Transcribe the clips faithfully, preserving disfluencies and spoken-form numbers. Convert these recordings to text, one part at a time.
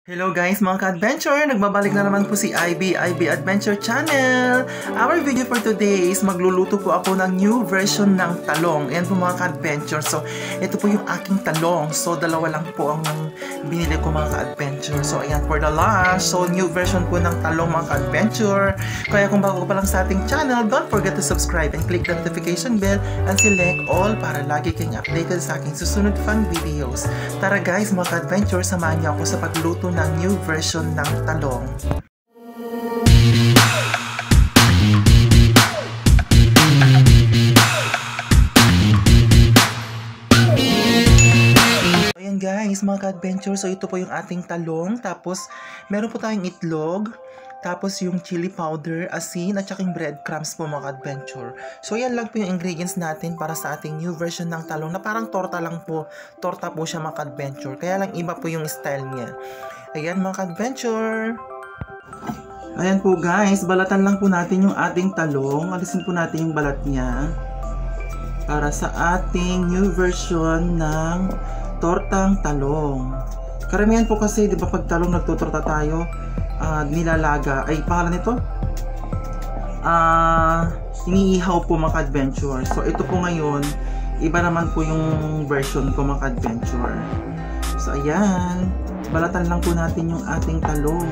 Hello guys mga ka-adventure! Nagbabalik na naman po si Ivy, Ivy Adventure Channel! Our video for today is magluluto po ako ng new version ng talong. Ayan po mga ka-adventure. So, ito po yung aking talong. So, dalawa lang po ang binili ko mga ka-adventure. So, ayan for the lunch. So, new version po ng talong mga ka-adventure. Kaya kung bago ka pa lang sa ating channel, don't forget to subscribe and click the notification bell and select all para lagi kayong updated sa aking susunod fun videos. Tara guys mga ka-adventure, samahan niyo ako sa pagluto ng new version ng talong. Ayan guys, mga ka-adventure, so ito po yung ating talong, tapos meron po tayong itlog, tapos yung chili powder, asin, at saka yung breadcrumbs po mga ka-adventure. So yan lang po yung ingredients natin para sa ating new version ng talong na parang torta lang po. Torta po siya mga ka-adventure, kaya lang iba po yung style niya. Ayan mga ka-adventure. Ayan po guys, balatan lang po natin yung ating talong. Alisin po natin yung balat niya para sa ating new version ng tortang talong. Karamihan po kasi, di ba pag talong nagtutorta tayo, uh, nilalaga, ay pangalan nito? Uh, iniihaw po mga ka-adventure. So ito po ngayon, iba naman po yung version ko mga ka-adventure. So ayan, balatan lang po natin yung ating talong.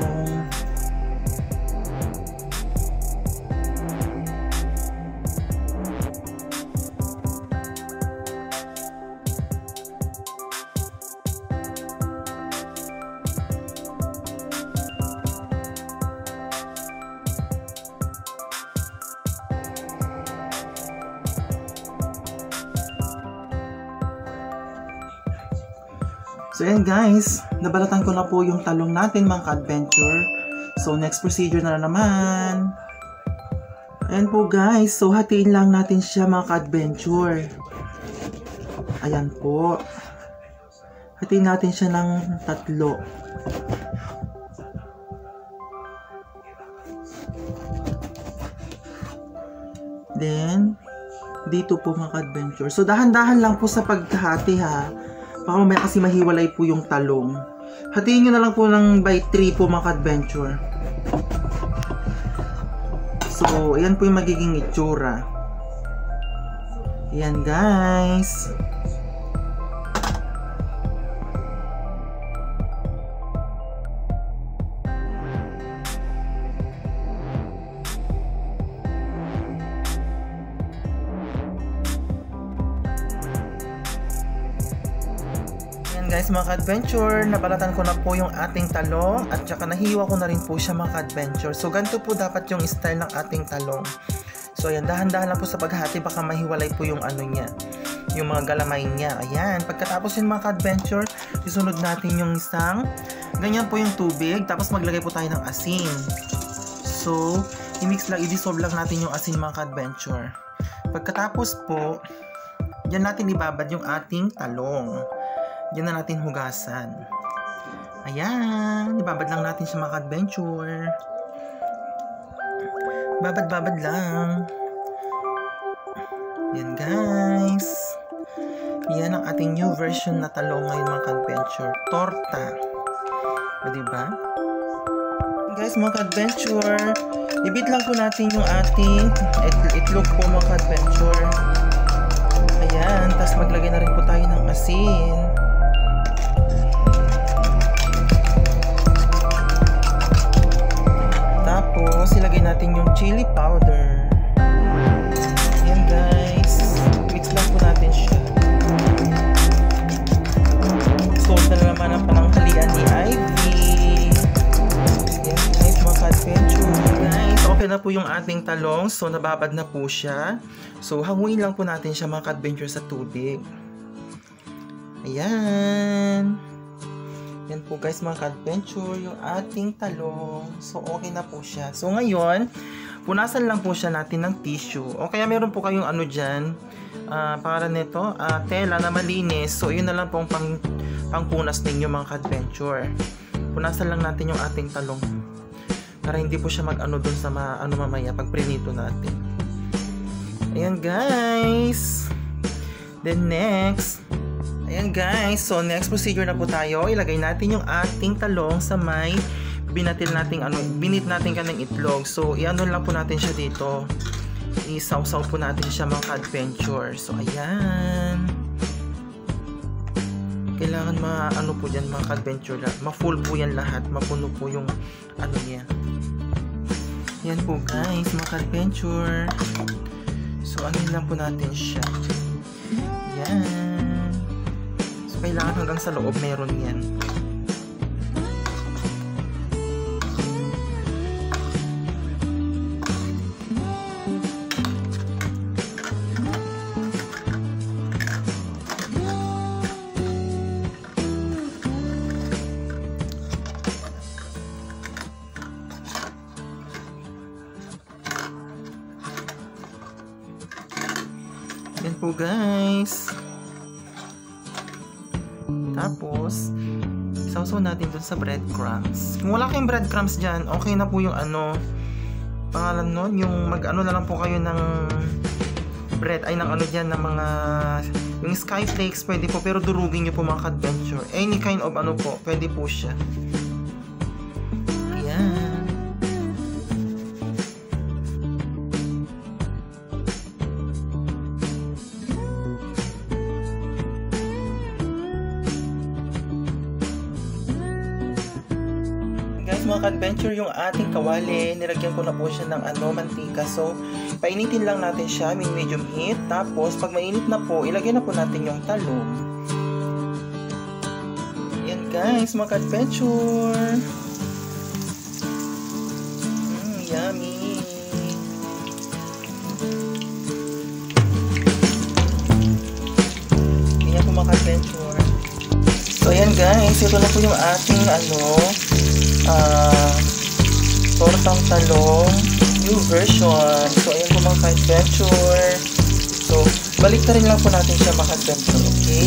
So ayan guys, nabalatan ko na po yung talong natin mga ka-adventure. So next procedure na, na naman. Ayan po guys, so hatiin lang natin siya mga ka-adventure. Ayan po. Hatiin natin siya ng tatlo. Then, dito po mga ka-adventure. So dahan-dahan lang po sa pagkahati ha. Baka mamaya kasi mahiwalay po yung talong. Hatiin nyo na lang po ng by three po mga ka-adventure. So, ayan po yung magiging itsura. Ayan guys. Guys mga ka-adventure, nabalatan ko na po yung ating talong at saka nahiwa ko na rin po siya mga ka-adventure. So ganito po dapat yung style ng ating talong. So ayan, dahan-dahan lang po sa paghati, baka mahiwalay po yung ano niya, yung mga galamay niya. Ayan, pagkatapos yun mga ka-adventure, isunod natin yung isang ganyan po yung tubig, tapos maglagay po tayo ng asin. So i-mix lang, i-dissolve lang natin yung asin mga ka-adventure. Pagkatapos po, yan natin ibabad yung ating talong. Yan na natin hugasan. Ayan. Ibabad lang natin siya mga ka-adventure. Babad-babad lang. Yan guys. Yan ang ating new version na talong ngayon mga ka-adventure. Torta. O diba? Guys mga ka-adventure, ibit lang po natin yung ating itlog po mga ka-adventure. Ayan. Tapos maglagay na rin po tayo ng asin. Tapos, ilagay natin yung chili powder. Ayan guys. Mix lang po natin siya. Salt na naman ang pananghalian ni Ivy. Ayan guys, mga ka-adventure. Guys, okay na po yung ating talong. So, nababad na po siya. So, hanguin lang po natin siya mga ka-adventure sa tubig. Ayan. Yan po guys mga ka-adventure, yung ating talong. So okay na po siya. So ngayon, punasan lang po siya natin ng tissue. O kaya meron po kayong ano dyan, uh, para nito, uh, tela na malinis. So yun na lang po ang pang, pangpunas ninyo mga ka-adventure. Punasan lang natin yung ating talong. Para hindi po siya mag-ano dun sa ma, ano mamaya pag prinito natin. Ayan guys. Then next, Ayan guys, so next procedure na po tayo. Ilagay natin yung ating talong sa may binatil nating ano, binit natin kanang itlog. So iano lang po natin siya dito. Isaw-saw po natin siya mga ka-adventure. So ayan. Kailangan ma ano po diyan mga ka-adventure, ma-full po yan lahat, mapuno po yung ano niya. Yan po guys, mga ka-adventure. So ano lang po natin siya. Yan. Kailangan hanggang sa loob meron yan. Yan po guys. Tapos, sausaw natin dun sa breadcrumbs. Kung wala kayong breadcrumbs dyan, okay na po yung ano, pangalan nun, yung mag-ano na lang po kayo ng bread, ay ng ano dyan, ng mga, yung skyflakes, pwede po, pero durugin nyo po mga ka-adventure. Any kind of ano po, pwede po siya. Ayan. Mga ka-adventure, yung ating kawali, nilagyan ko na po siya ng ano, mantika. So, painitin lang natin siya, medium heat. Tapos, pag mainit na po, ilagay na po natin yung talong. Yan guys, mga ka-adventure. Mm, yummy. Yan po mga ka-adventure. So, yan guys, ito na po yung ating ano, Uh, tortang talong new version. So ayan po mga ka-adventure. So balik na rin lang po natin siya mga ka-adventure. Okay,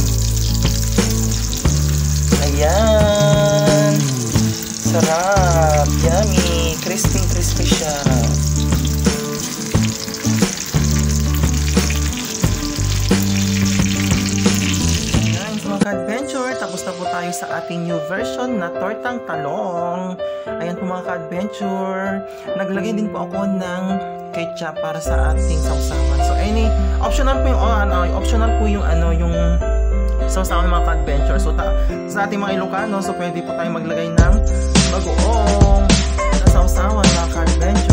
ayan, sarap, yummy, crispy crispy siya. Ka-adventure, tapos na po tayo sa ating new version na tortang talong. Ayan po mga ka-adventure, naglagay din po ako ng ketchup para sa ating sausawan. So any optional po yung oh, ano, optional po yung ano yung sausawan mga ka-adventure. So ta sa ating mga Ilocano, so pwede po tayo maglagay ng bagoong na sausawan mga ka-adventure.